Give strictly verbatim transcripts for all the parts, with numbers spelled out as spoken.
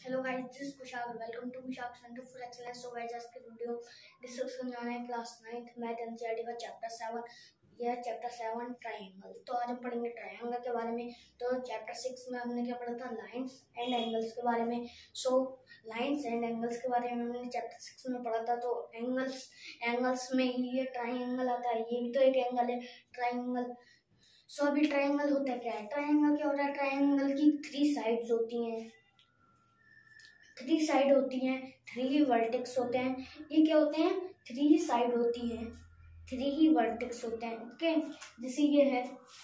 Hello guys, this is Kushag. Welcome to Kushag centre for excellence. So guys, आज के video discuss करने वाले हैं क्लास नाइन्थ मैथ एनसीईआरटी का चैप्टर सेवन। यह चैप्टर सेवन ट्रायंगल। तो आज हम पढ़ेंगे ट्रायंगल के बारे में। तो चैप्टर सिक्स में हमने क्या पढ़ा था? लाइंस एंड एंगल्स के बारे में। सो लाइंस एंड एंगल्स के बारे में हमने चैप्टर सिक्स में पढ़ा था। तो एंगल्स एंगल्स में ही ये ट्रायंगल आता है। ये भी तो एक एंगल है, ट्रायंगल। सो so, अभी ट्रायंगल होता क्या है? ट्रायंगल क्या होता है? ट्रायंगल की थ्री साइड्स होती हैं थ्री साइड होती हैं थ्री वर्टेक्स होते हैं। ये क्या होते हैं? थ्री साइड होती है, थ्री ही वर्टेक्स होते हैं। ओके, जैसे ये है,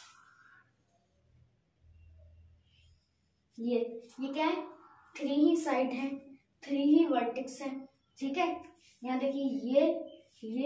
ये ये क्या है? थ्री ही साइड है, थ्री ही वर्टेक्स है। ठीक है, यहाँ देखिए, ये ये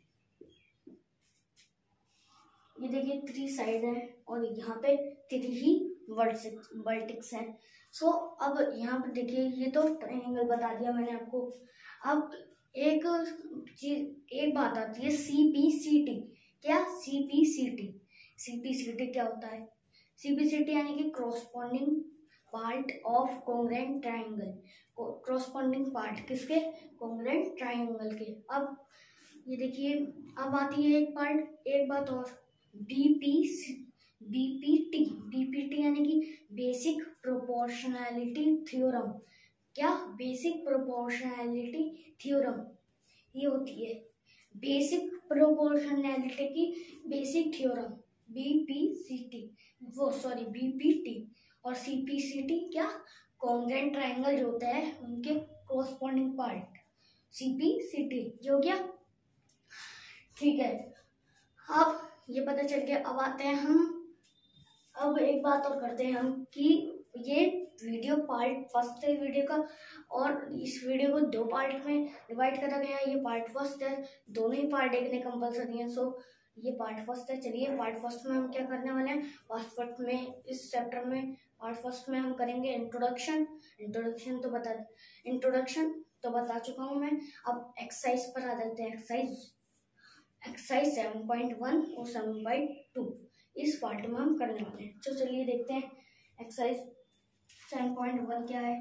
ये देखिए थ्री साइड है और यहाँ पे थ्री ही वर्टेक्स है। सो so, अब यहाँ पे देखिए, ये तो ट्रायंगल बता दिया मैंने आपको। अब एक चीज एक बात आती है, सी पी सी टी। क्या? C P C T. C P C T क्या होता है? सी पी सी टी यानी कि corresponding part of congruent triangle. Corresponding part किसके? कॉन्ग्रुएंट ट्रायंगल के। अब ये देखिए, अब आती है एक पार्ट एक बात और, B P B P T. B P T यानी कि बेसिक प्रोपोर्शनैलिटी थ्योरम। क्या? Basic proportionality theorem. ये होती है बेसिक प्रोपोर्शनैलिटी की basic theorem, B P C T. वो सॉरी बी पी टी और सी पी सी टी क्या? कॉन्ग्रुएंट ट्रायंगल जो होता है उनके corresponding part, C P C T. जो हो गया, ठीक है। अब ये पता चल गया। अब आते हैं हम, अब एक बात और करते हैं हम कि ये वीडियो पार्ट फर्स्ट है वीडियो का, और इस वीडियो को दो पार्ट में डिवाइड करा गया है। ये पार्ट फर्स्ट है, दोनों ही पार्ट देखने कंपलसरी है। सो ये पार्ट फर्स्ट है। चलिए, पार्ट फर्स्ट में हम क्या करने वाले हैं? पार्ट फर्स्ट में, इस चैप्टर में पार्ट फर्स्ट में हम करेंगे इंट्रोडक्शन। इंट्रोडक्शन तो बता इंट्रोडक्शन तो बता चुका हूँ मैं। अब एक्सरसाइज पर आ जाते हैं। Exercise exercise seven point one और सेवन पॉइंट टू इस पार्ट में हम करने वाले हैं। तो चलिए देखते हैं एक्सरसाइज सेवन पॉइंट वन क्या है।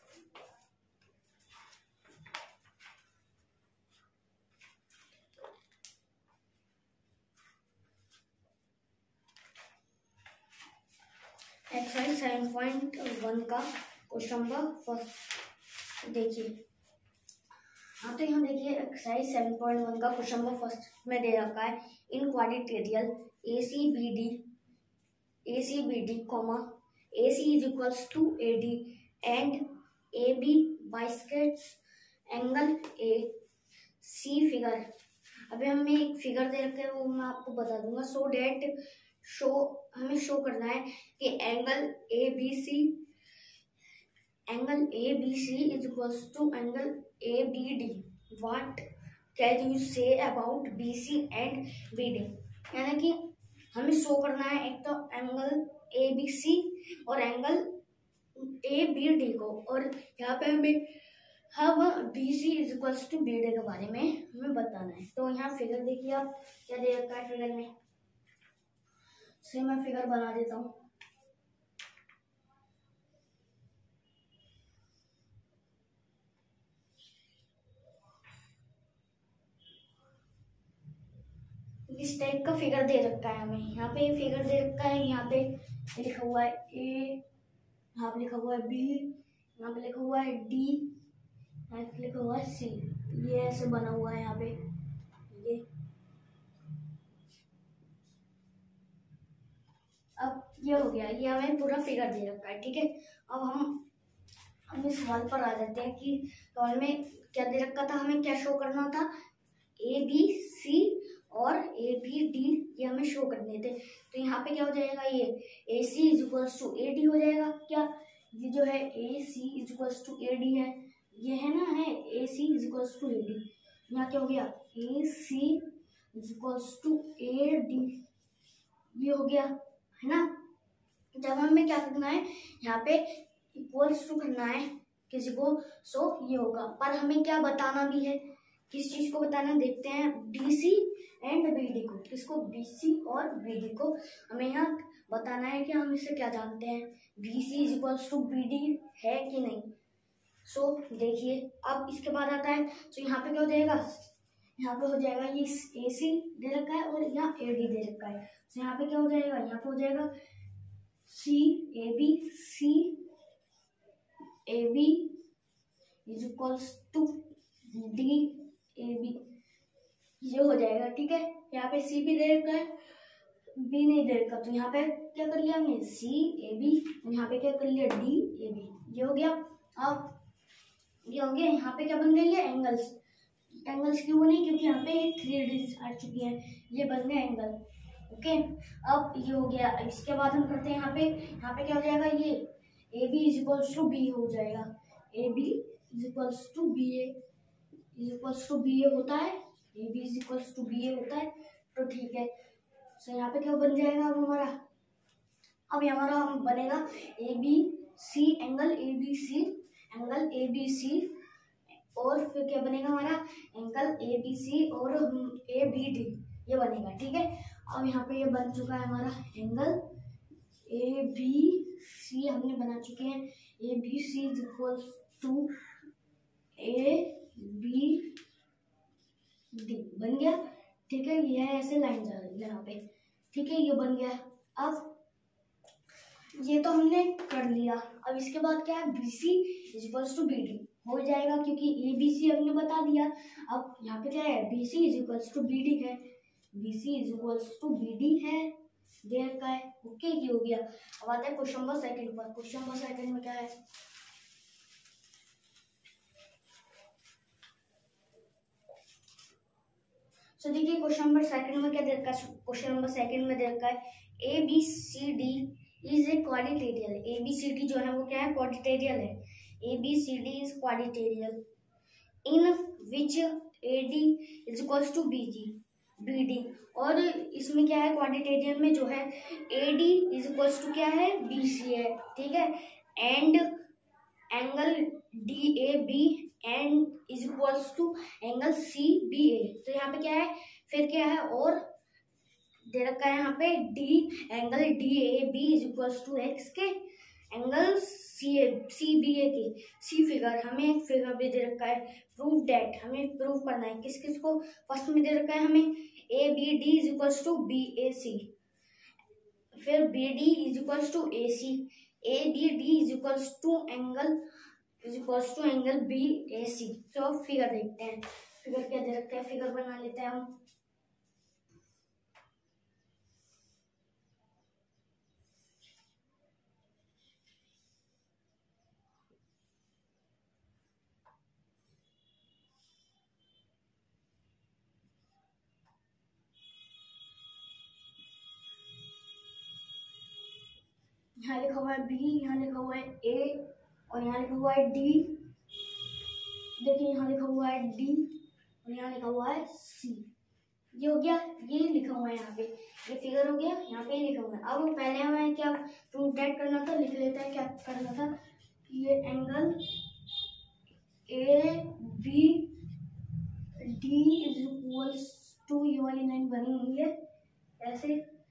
एक्सरसाइज सेवन पॉइंट वन का क्वेश्चन नंबर फर्स्ट देखिए। हाँ, तो यहाँ देखिए एक्सरसाइज सेवन पॉइंट वन का क्वेश्चन नंबर फर्स्ट में दे रखा है, in quadrilateral A C B D A C B D comma A C is equals to A D and A B bisects angle A C figure. अभी हमें एक figure दे रखे हैं, वो मैं आपको बता दूंगा। सो डेट शो हमें शो करना है कि angle A B C angle A B C is equals to angle A B D. What can you say about B C and B D? यानी कि हमें शो करना है एक तो एंगल ए बी सी और एंगल ए बी डी को, और यहाँ पे हमें हम B C is equals to B D के बारे में हमें बताना है। तो यहाँ फिगर देखिए आप, क्या दे रखा है फिगर में। से मैं फिगर बना देता हूँ। इस टाइप का फिगर दे रखा है हमें। यहाँ पे फिगर दे रखा है, यहाँ पे लिखा हुआ है ए, यहाँ पे लिखा हुआ है बी, यहाँ पे लिखा हुआ है डी, यहाँ पे लिखा हुआ है सी। ये ऐसे बना हुआ है यहाँ पे। ये अब ये हो गया, ये हमें पूरा फिगर दे रखा है। ठीक है, अब हम हम इस सवाल पर आ जाते हैं कि सवाल में क्या दे रखा था, हमें क्या शो करना था? ए बी सी और ए बी डी ये हमें शो करने थे। तो यहाँ पे क्या हो जाएगा? ये A C is equals to A D हो जाएगा। क्या? ये जो है A C is equals to A D है, ये है ना, है A C is equals to A D. यहाँ क्या हो गया? A C is equals to A D, ये हो गया, है ना। जब हमें क्या करना है, यहाँ पे इक्वल्स टू करना है किसी को, सो ये होगा। पर हमें क्या बताना भी है, किस चीज को बताना, देखते हैं। B C and B D को, किसको? बी सी और बी डी को हमें यहाँ बताना है कि हम इसे क्या जानते हैं, B C is equals to B D है कि नहीं। सो देखिए अब इसके बाद आता है, तो यहाँ पे क्या हो जाएगा, यहाँ पे हो जाएगा ये ए सी दे रखा है और यहाँ ए डी दे रखा है। तो यहाँ पे क्या हो जाएगा, यहाँ पे हो जाएगा C A B, C A B is equals to D A B, ये हो जाएगा। ठीक है, यहाँ पे सी भी दे रखा है, बी नहीं दे रखा, तो यहाँ पे क्या कर लिया हमने, सी ए बी, यहाँ पे क्या कर लिया, डी ए बी, ये हो गया। अब ये हो गया, यहाँ पे क्या बन गई है, एंगल्स। एंगल्स क्यों बने, क्योंकि यहाँ पे थ्री डिजिट आ चुकी है, ये बन गए एंगल। ओके, अब ये हो गया। इसके बाद हम करते हैं यहाँ पे, यहाँ पे क्या हो जाएगा, ये A B is equals to B हो जाएगा, A B is equals to B A is equals to B A होता है, A B is equals to B A होता है। तो ठीक है, तो यहाँ पे क्या बन जाएगा अब हमारा, अब हमारा हम बनेगा A B C angle, A B C angle A B C, और फिर क्या बनेगा हमारा, एंगल ए बी सी और ए बी डी, ये बनेगा। ठीक है, अब यहाँ पे ये बन चुका है हमारा एंगल ए बी सी, हमने बना चुके हैं, A B C is equal to A B D, बन गया। ठीक है, ये ऐसे लाइन जा रही है यहाँ पे। ठीक है, ये बन गया। अब ये तो हमने कर लिया, अब इसके बाद क्या है, B C is equals to B D हो जाएगा, क्योंकि ए बी सी हमने बता दिया। अब यहाँ पे क्या है, B C is equals to B D है, B C is equals to B D है, देर का है। ओके, ये हो गया। अब आता है क्वेश्चन नंबर सेकंड पर। क्वेश्चन नंबर सेकंड में क्या है, तो देखिए क्वेश्चन नंबर सेकंड में क्या दे रखा है, क्वेश्चन नंबर सेकंड में दे रखा है A B C D is a quadrilateral. A B C D जो है वो क्या है, क्वाड्रिलेटरल है। A B C D is quadrilateral in which A D is equals to B G B D, और इसमें क्या है, क्वाड्रिलेटरल में जो है A D is equals to क्या है, बी सी है। ठीक है, and angle D A B and is equals to angle C B A. तो यहाँ पे क्या है, फिर क्या है, और दे रखा है यहाँ पे D angle D A B is equals to X के angle C A C B A की सी फिगर, हमें एक फिगर भी दे रखा है, प्रूव डेट, हमें प्रूव करना है किस किस को। फर्स्ट में दे रखा है हमें A B D is equals to B A C, फिर B D is equals to A C, A B D is equals to angle is equals to angle B A C. तो figure देखते हैं, figure क्या दे रखा है, figure बना लेते हैं हम। यहाँ लिखा हुआ है बी, यहाँ लिखा हुआ है ए, और यहाँ लिखा हुआ है डी। देखिए यहाँ लिखा हुआ है डी और यहाँ लिखा हुआ है सी। ये हो गया, ये लिखा हुआ है यहाँ पे, ये फिगर हो गया, यहाँ पे लिखा हुआ है। अब पहले हमें क्या प्रूव डेट करना था, लिख लेते हैं क्या करना था। ये angle A B D is equals to, ये वाली लाइन बनी हुई है ऐसे,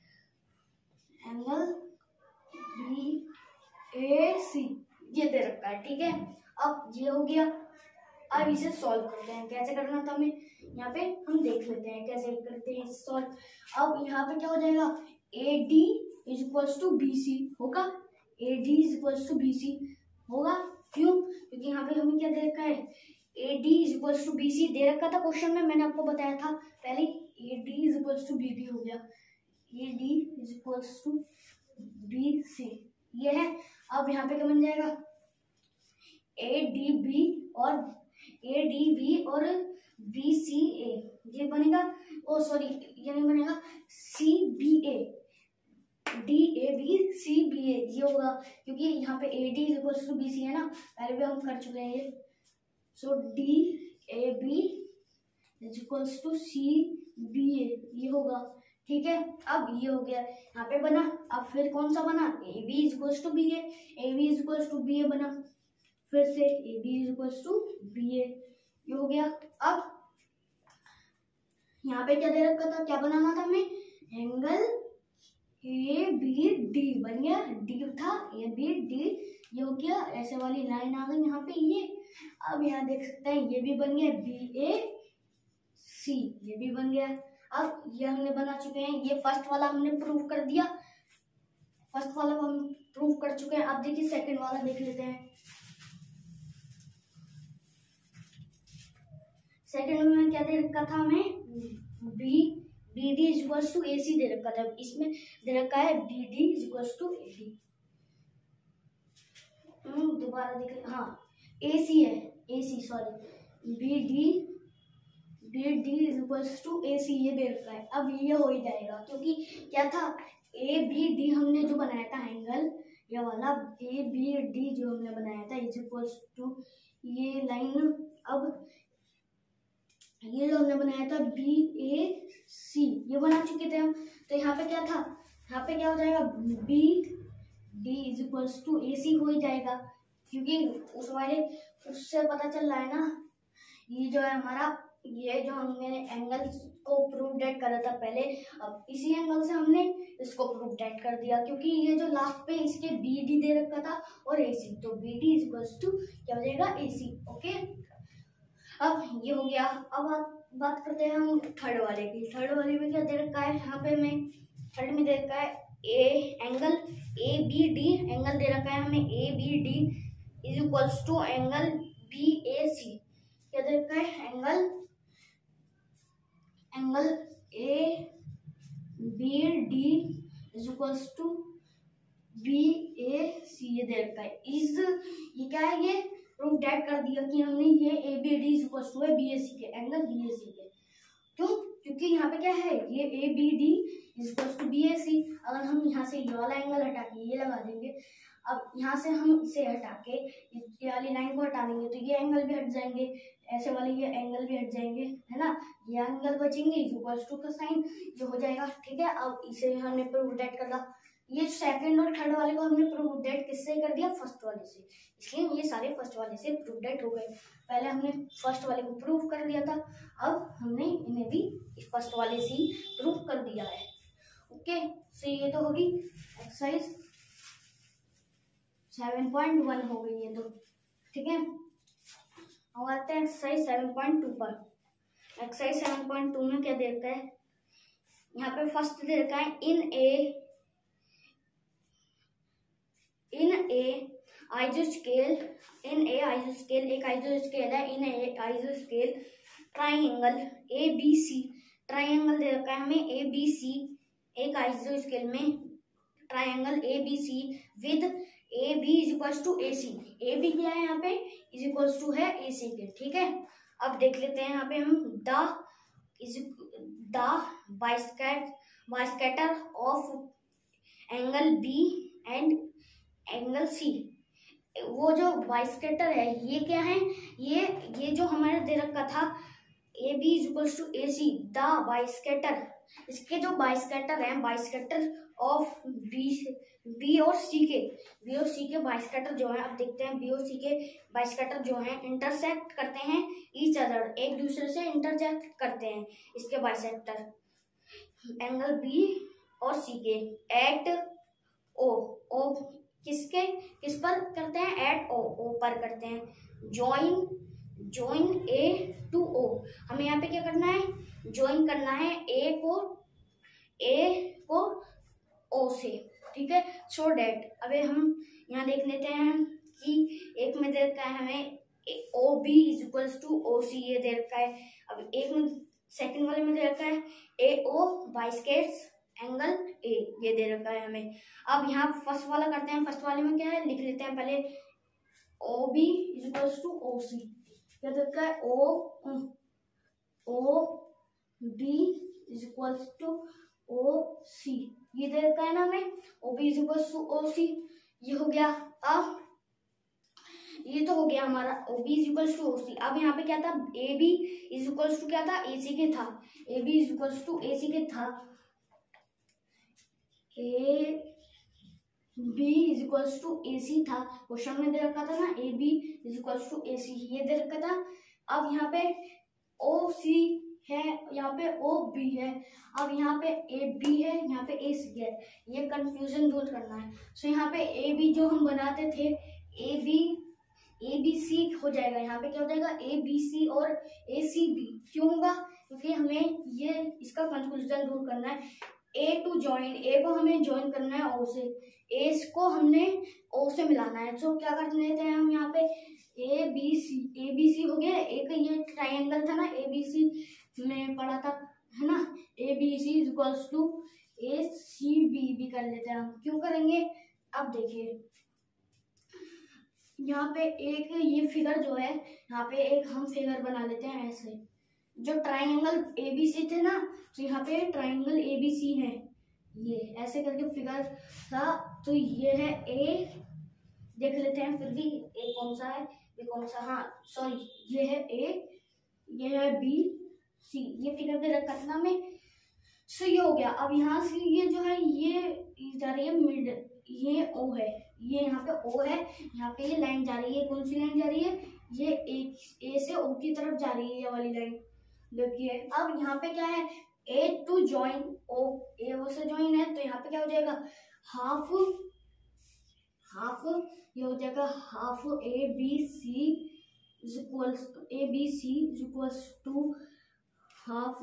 एंगल बी ए सी, ये दे रखा है। ठीक है, अब ये हो गया। अब इसे सॉल्व करते हैं, कैसे करना था हमें यहाँ पे हम देख लेते हैं कैसे करते हैं सॉल्व। अब यहाँ पे क्या हो जाएगा, A D is equals to B C होगा, A D is equals to B C होगा। क्यों, क्योंकि यहाँ पे हमें क्या दे रखा है, A D is equals to B C दे रखा था क्वेश्चन में, मैंने आपको बताया था पहले, A D is equals to B D हो गया, A D is equals to B C, ये है। अब यहाँ पे क्या बन जाएगा, ए डी बी और ए डी बी और बी सी ए, ये बनेगा, ओ सॉरी ये नहीं बनेगा, C B A, D A B C B A, ये होगा, क्योंकि यहाँ पे A D is equals to B C है ना, पहले भी हम कर चुके हैं ये। So D A B is equals to C B A, ये होगा। ठीक है, अब ये हो गया, यहाँ पे बना। अब फिर कौन सा बना, A B is equals to B A, A B is equals to B A बना, फिर से A B is equals to B A, ये हो गया। अब यहाँ पे क्या दे रखा था, क्या बनाना था हमें, एंगल ए बी डी बन गया, डी था ए बी डी, ये हो गया, ऐसे वाली लाइन आ गई यहाँ पे, ये अब यहाँ देख सकते हैं ये भी बन गया बी ए सी, ये भी बन गया। अब ये हमने बना चुके हैं, ये फर्स्ट वाला हमने प्रूव कर दिया, फर्स्ट वाला हम प्रूव कर चुके हैं। अब देखिए सेकंड वाला देख लेते हैं। सेकंड में क्या दे रखा था हमें, B B D is equal to A C दे रखा था, इसमें दे रखा है B D is equal to A D. दोबारा देख, हाँ ए सी है, A C sorry B D B D is equal to A C ये दे रखा है। अब ये हो ही जाएगा क्योंकि क्या था, ए बी डी हमने जो बनाया था एंगल, ये वाला ए बी डी जो हमने बनाया था इज इक्वल टू ये लाइन, अब ये जो हमने बनाया था बी ए सी ये बना चुके थे हम। तो यहाँ पे क्या था, यहाँ पे क्या हो जाएगा B D is equal to A C हो ही जाएगा, क्योंकि उस वाले उससे पता चल रहा है ना, ये जो है हमारा, ये जो हमने एंगल को प्रूव डेट करा था पहले, अब इसी एंगल से हमने इसको प्रूव डेट कर दिया, क्योंकि ये जो लास्ट पे इसके बी डी दे रखा था और ए सी, तो B D is equal to क्या हो जाएगा ए सी। ओके, अब ये हो गया। अब बात बात करते हैं हम थर्ड वाले की। थर्ड वाले में क्या दे रखा है, यहाँ पे हमें थर्ड में दे रखा है a angle A B D, angle दे रखा है हमें A B D is equal to angle B A C. क्या दे रखा है, angle angle A B D is equal to B A C ये दे रखा है। इस ये क्या है, ये प्रूफ डेट कर दिया कि हमने ये A B D is equal to है बी ए सी के, एंगल बी ए सी के। क्यों, क्योंकि यहाँ पे क्या है, ये A B D is equal to B A C. अगर हम यहाँ से ये वाला एंगल हटा के ये लगा देंगे, अब यहाँ से हम इसे हटा के ये वाली लाइन को हटा देंगे तो ये एंगल भी हट जाएंगे, ऐसे वाले ये एंगल भी हट जाएंगे, है ना, ये एंगल बचेंगे इज इक्वल टू का साइन जो हो जाएगा। ठीक है, अब इसे हमने प्रूफ डेट कर दिया। ये सेकंड और थर्ड वाले को हमने प्रूफ डेट किससे कर दिया, फर्स्ट वाले से, इसलिए ये सारे फर्स्ट वाले से प्रूफ डेट हो गए। पहले हमने फर्स्ट वाले को प्रूफ कर दिया था, अब हमने इन्हें भी फर्स्ट वाले से ही प्रूफ कर दिया है। ओके, सो ये तो होगी एक्सरसाइज सेवन पॉइंट वन हो गई ये तो। ठीक है, अब आते हैं एक्सरसाइज सेवन पॉइंट टू पर। एक्सरसाइज सेवन पॉइंट टू में क्या दे रखा है, यहाँ पे फर्स्ट दे रखा है इन ए इन ए आइसो स्केल, इन ए आइसो स्केल, एक आइसो स्केल है, इन ए आइसो स्केल triangle A B C, triangle दे रखा है हमें ए बी सी, एक आइसो स्केल में triangle A B C with A B is equal to A C. A B क्या है यहाँ पे, इज इक्वल टू है ए सी के। ठीक है, अब देख लेते हैं यहाँ पे हम the is the bisect bisector of angle B and angle C. वो जो बाइस्केटर है ये क्या है, ये ये जो हमारे दे रखा था A B is equal to A C, the bisector, इसके जो बाइस्केटर है, बाइस्केटर ऑफ बी बी और सी के, बी और सी के बाइस्केटर जो है, अब देखते हैं बी और सी के बाइस्केटर जो है इंटरसेक्ट करते हैं ईच अदर, एक दूसरे से इंटरसेक्ट करते हैं इसके बाइस्केटर एंगल बी और सी के एट ओ, ओ किसके किस पर करते हैं, एट ओ, ओ पर करते हैं। Join join A to O, हमें यहाँ पे क्या करना है, ज्वाइन करना है ए को ए को ओ से। ठीक है, सो डेट अबे हम यहाँ देख लेते हैं कि एक में दे रखा है हमें O B is equal to O C, ये दे रखा है। अब एक में सेकंड वाले में दे रखा है ए ओ बाइस्केट्स एंगल ए, ये दे रखा है हमें। अब यहाँ फर्स्ट वाला करते हैं, फर्स्ट वाले में क्या है लिख लेते हैं पहले, O B is equal to O C, क्या दे रखा है, O O B is equal to O C, ये दे रखा है ना हमें, O B is equal to O C, ये हो गया। अब ये तो हो गया हमारा O B is equal to O C. अब यहाँ पे क्या था, A B is equal to क्या था, ए सी के था, A B is equal to A C के था, A B is equal to A C था, क्वेश्चन में दे रखा था ना A B is equal to A C, ये दे रखा था। अब यहाँ पे ओ सी है, यहाँ पे ओ बी है, अब यहाँ पे ए बी है, यहाँ पे ए सी है, ये कंफ्यूजन दूर करना है। सो यहाँ पे ए बी जो हम बनाते थे, ए बी ए बी सी हो जाएगा, यहाँ पे क्या हो जाएगा ए बी सी और ए सी बी। क्यों होगा? क्योंकि हमें ये इसका कंक्लूजन दूर करना है। ए टू ज्वाइन, ए को हमें ज्वाइन करना है ओ से, ए को हमने ओ से मिलाना है। तो क्या कर लेते हैं हम यहाँ पे A B C, A B सी हो गया। एक ये ट्राइंगल था ना ए बी सी में पढ़ा था है ना, A B C is equals to A C B भी कर लेते हैं हम। क्यों करेंगे? अब देखिए यहाँ पे एक ये फिगर जो है, यहाँ पे एक हम फिगर बना लेते हैं ऐसे, जो ट्राइंगल ए बी सी थे ना, तो यहाँ पे ट्राइंगल ए बी सी है, ये ऐसे करके फिगर था। तो ये है ए, देख लेते हैं फिर भी ए कौन सा है, ये कौन सा, हाँ सॉरी ये है ए, ये है बी सी, ये फिगर दे रखा था ना में। सो ये हो गया। अब यहाँ से ये जो है ये जा रही है मिड, ये ओ है, ये यहाँ पे ओ है, यहाँ पे ये लाइन जा रही है। कौन सी लाइन जा रही है? ये ए ए से ओ की तरफ जा रही है, ये वाली लाइन देखिए। अब यहाँ पे क्या है, ए टू ज्वाइन ओ, ए ओ से ज्वाइन है, तो यहाँ पे क्या हो जाएगा हाफ, हाफ ये हो जाएगा half A B C is equals, A B C is equals to half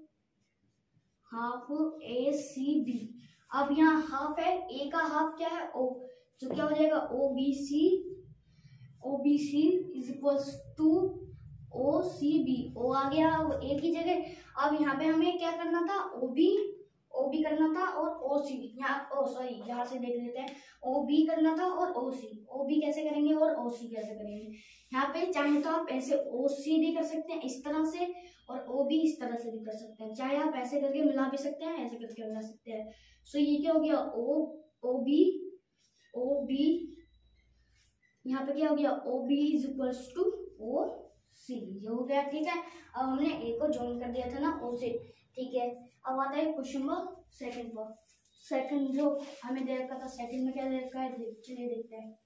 half A C B. अब यहाँ हाफ है, ए का हाफ क्या है ओ, तो क्या हो जाएगा O B C, O B C is equals to O C B. O आ गया ए की जगह। अब यहाँ पे हमें क्या करना था, ओ बी, ओ बी करना था और ओ सी, यहाँ ओ सॉरी यहाँ से देख लेते हैं, ओ बी करना था और ओ सी। ओ बी कैसे करेंगे और ओ सी कैसे करेंगे? यहाँ पे चाहे तो आप ऐसे ओ सी भी कर सकते हैं इस तरह से, और ओ बी इस तरह से भी कर सकते हैं। चाहे आप ऐसे करके मिला भी सकते हैं, ऐसे करके मिला सकते हैं। सो ये क्या हो गया ओ ओ बी, ओ बी यहाँ पे क्या हो गया O B is equals to O C, ये हो गया। ठीक है, अब हमने ए को ज्वाइन कर दिया था ना ओ से। ठीक है, अब आता है क्वेश्चन नंबर सेकंड पर। सेकंड जो हमें दे रखा था, सेकंड में क्या दे रखा है, चलिए देखते हैं।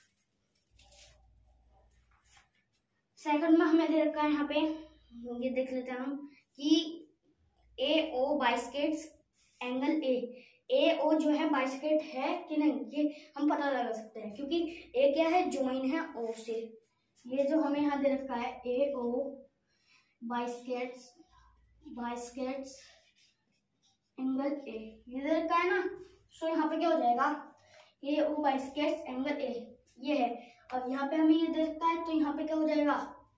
सेकंड में हमें दे रखा है यहाँ पे, ये देख लेते हैं हम कि ए ओ बाइसेक्ट्स एंगल ए। ए ओ जो है बाइसेक्ट है कि नहीं, ये हम पता लगा सकते हैं क्योंकि ए क्या है, ज्वाइन है ओ से। ये जो हमें यहाँ दे रखा है A O bisects, bisects angle A, ये दे रखा है ना। सो यहाँ पे क्या हो जाएगा ए ओ बाइसेक्ट्स एंगल ए, ये है। और यहाँ पे हमें ये दे रखा है, तो यहाँ पे क्या हो जाएगा,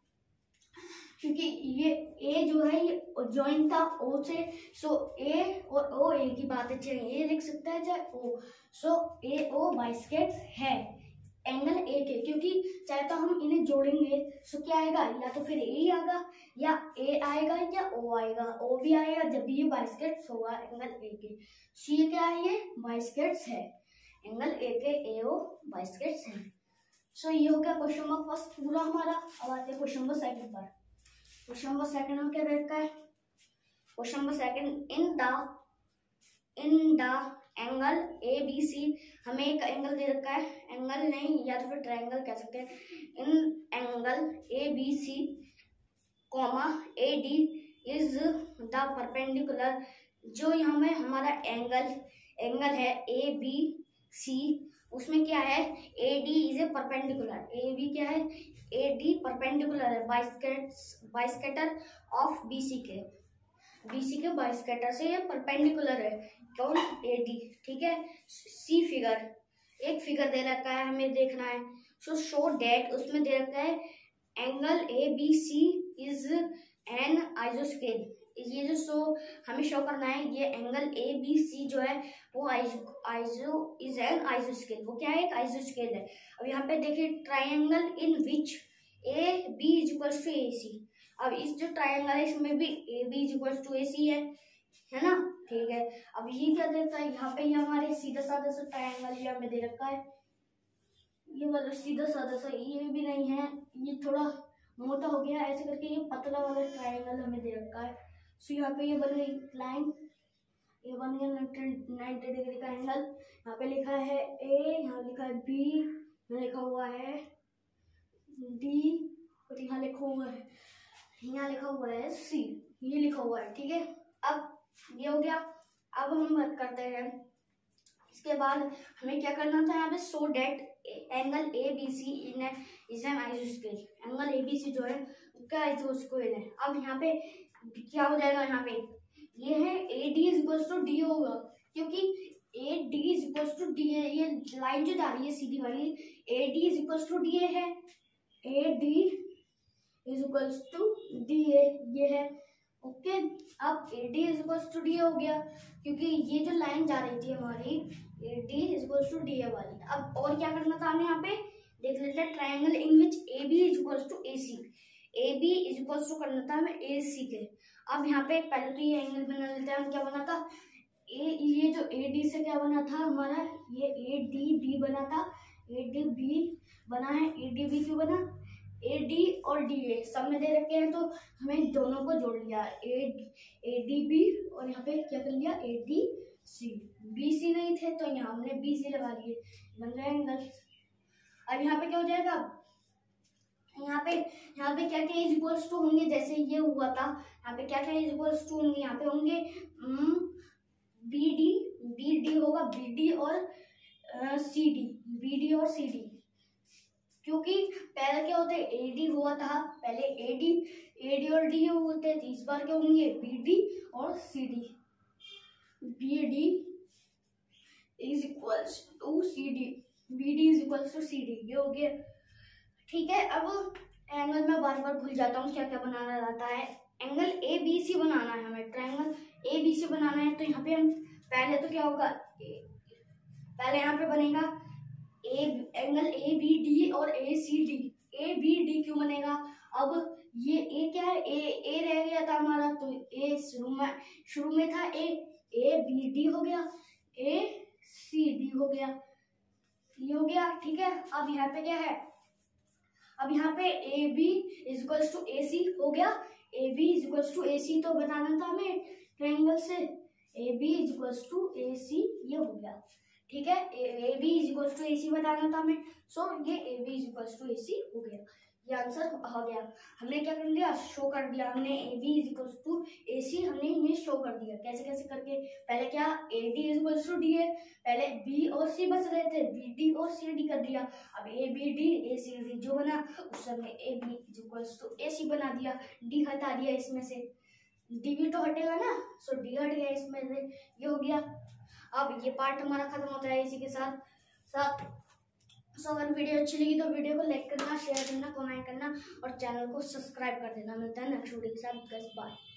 क्योंकि ये ए जो है ये ज्वाइन था ओ से, सो ए और ओ ए की बात है, चाहे ए लिख सकता है चाहे ओ। सो ए ओ बाइसेक्ट्स है एंगल ए के, क्योंकि चाहे तो हम इन्हें जोड़ेंगे, सो क्या आएगा, या तो फिर ए ही आएगा या ए आएगा या ओ आएगा, ओ भी आएगा जब भी ये बाइसेक्ट्स होगा एंगल ए के। सो ये क्या है, ये बाइसेक्ट्स है एंगल ए के, ए ओ बाइसेक्ट्स है। सो ये हो गया क्वेश्चन नंबर फर्स्ट पूरा हमारा। अब आते हैं क्वेश्चन नंबर सेकंड पर। क्वेश्चन नंबर सेकंड में क्या रहता है, question number second, in the in the angle A B C, हमें एक एंगल दे रखा है, एंगल नहीं या तो फिर ट्रायंगल कह सकते हैं। In angle A B C comma A D is the perpendicular, जो यहाँ में हमारा एंगल एंगल है ए बी सी, उसमें क्या है A D is a perpendicular, A B क्या है, ए डी परपेंडिकुलर है बाइसेक्टर ऑफ बी सी के, बी सी के बाइसेक्टर से ये परपेंडिकुलर है, कौन, ए डी। ठीक है, सी फिगर, एक फिगर दे रखा है हमें देखना है। सो शो डेट, उसमें दे रखा है angle A B C is an आइसोस्केल, ये जो शो हमें शो करना है, ये एंगल ए बी सी जो है वो आइसो इज एन आइसोस्केल, वो क्या है, एक आइसोस्केल है। अब यहाँ पे देखिए triangle in which A B is equals to A C, अब इस जो ट्राइंगल है इसमें भी A B is equals to A C है, है ना। ठीक है, अब ये क्या देता है, यहाँ पे ये हमारे सीधा साधा सा ट्राइंगल ये हमें दे रखा है, ये मतलब सीधा साधा सा, ये भी नहीं है, ये थोड़ा मोटा हो गया ऐसे करके, ये पतला वाला ट्राइंगल हमें दे रखा है। सो यहाँ पे ये बन गई लाइन, ये बन गया नाइन्टी डिग्री का एंगल। यहाँ पे लिखा है ए, यहाँ लिखा है बी, यहाँ लिखा हुआ है डी, और यहाँ लिखा हुआ है यहाँ लिखा हुआ है सी, ये लिखा हुआ है। ठीक है, अब ये हो गया। अब हम बात करते हैं, इसके बाद हमें क्या करना था यहाँ पे, so that angle A B C in is an आइसोस्केल। एंगल ए बी सी जो है उसका आइसोस्केल है। अब यहाँ पे क्या हो जाएगा, यहाँ पे ये है A D is equal to D होगा, क्योंकि A D is equal to D है। ये लाइन जो जा रही है सीधी वाली, A D is equal to D है, A D is equal to D है, ये है ओके। अब A D is equal to D हो गया, क्योंकि ये जो लाइन जा रही थी हमारी A D is equal to D वाली। अब और क्या करना था हमें, यहाँ पे देख लेते हैं, triangle in which A B is equal to A C. A B is equal to करना था हमें ए सी के। अब यहाँ पे पहले तो ये एंगल बना लेते हैं। हम क्या बना था, ए ये जो ए डी से क्या बना था हमारा, ये ए डी बी बना था, ए डी बी बना है। ए डी बी क्यों बना, ए डी और डी ए सब में दे रखे हैं, तो हमें दोनों को जोड़ लिया, ए ए डी बी और यहाँ पे क्या कर लिया, A D C. B C नहीं थे तो यहाँ हमने बी सी लगा लिए, बन गया एंगल। अब यहाँ पे क्या हो जाएगा, यहाँ पे यहाँ पे क्या क्या इज इक्वल्स टू होंगे, जैसे ये हुआ था, यहाँ पे क्या क्या इज इक्वल्स टू होंगे, यहाँ पे होंगे बी डी, बी डी होगा बी डी और सी डी, बी डी और सी डी, क्योंकि पहले क्या होते ए डी हुआ था, पहले ए डी ए डी और डी होते थे, इस बार क्या होंगे बी डी और C D. B D is equals to C D, B D is equals to C D, ये हो गया ठीक है। अब एंगल में बार बार भूल जाता हूँ क्या क्या बनाना रहता है। एंगल ए बी सी बनाना है हमें, ट्रायंगल ए बी सी बनाना है, तो यहाँ पे हम पहले तो क्या होगा, पहले यहाँ पे बनेगा a angle A B D और A C D. A B D क्यों बनेगा, अब ये ए क्या है, ए ए रह गया था हमारा, तो ए शुरू में शुरू में था ए, ए बी डी हो गया, ए सी डी हो गया, ये हो गया ठीक है। अब यहाँ पे क्या है, अब यहाँ पे A B is equals to A C हो गया, A B is equals to A C तो बताना था हमें ट्रायंगल से, A B is equals to A C, ये हो गया ठीक है। A B is equals to A C बताना था हमें, सो ये A B is equals to A C हो गया, ये आंसर हो गया। हमने क्या कर दिया, शो कर दिया, हमने A B is equals to A C हमने ये शो कर दिया। कैसे कैसे करके, पहले क्या A D is equals to D है, पहले बी और सी बच रहे थे, बी डी और सी डी कर दिया। अब A B D A C D जो बना उस समय A B is equals to A C बना दिया, डी हटा दिया इसमें से, डी भी तो हटेगा ना, सो डी हट गया इसमें से, ये हो गया। अब ये पार्ट हमारा खत्म होता है इसी के साथ साथ। सो अगर वीडियो अच्छी लगी तो वीडियो को लाइक करना, शेयर करना, कमेंट करना और चैनल को सब्सक्राइब कर देना। मिलता है नेक्स्ट वीडियो के साथ, बाय।